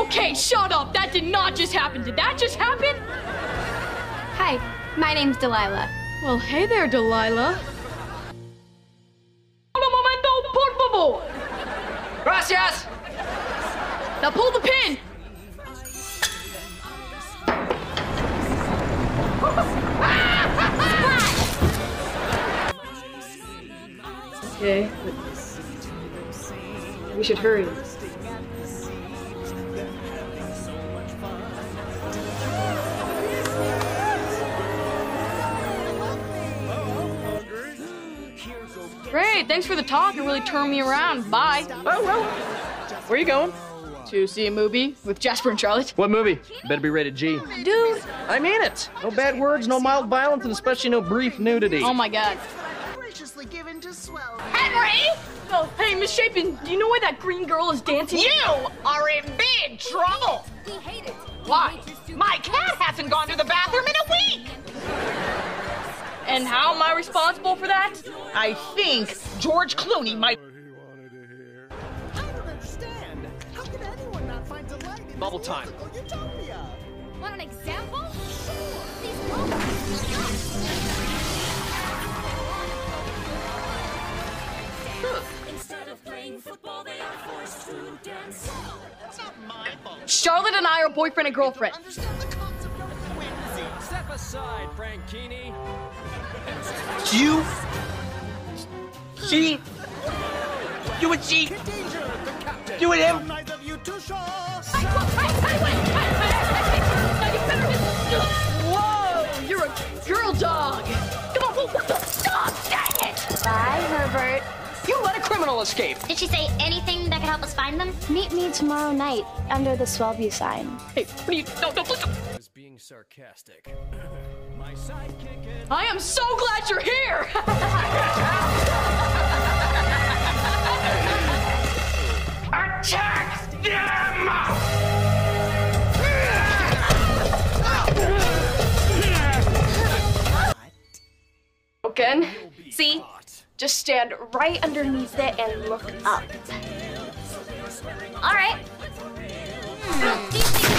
Okay, shut up. That did not just happen. Did that just happen? Hi, my name's Delilah. Well, hey there, Delilah. Un momento, por favor. Gracias! Now pull the pin. Okay, but we should hurry. Great, thanks for the talk. It really turned me around. Bye. Oh, well, where are you going? To see a movie with Jasper and Charlotte. What movie? Better be rated G. Dude. I mean it. No bad words, no mild violence, and especially no brief nudity. Oh my God. Graciously given to swell. Henry! Oh, hey, Miss Chapin, do you know why that green girl is dancing? You are in big trouble. Why? My cat hasn't gone to the bathroom in a week. And how am I responsible for that? I think George Clooney might. I don't understand. How can anyone not find delight in Bubble time. utopia? Want an example? Instead of playing football, they are forced to dance. That's not my fault. Charlotte and I are boyfriend and girlfriend. Understand the concept of whimsy. Step aside, Frankini. You? She? You and she? Danger, the captain. You and him? Neither of you too sure. Whoa, you're a girl dog. Come on, what the? Stop, dang it. Bye, Herbert. You let a criminal escape. Did she say anything that could help us find them? Meet me tomorrow night under the Swellview sign. Hey, what are you, no, please. I was being sarcastic. My sidekick is... I am so glad you're here. Attack them! Again, see? Just stand right underneath it and look up. All right.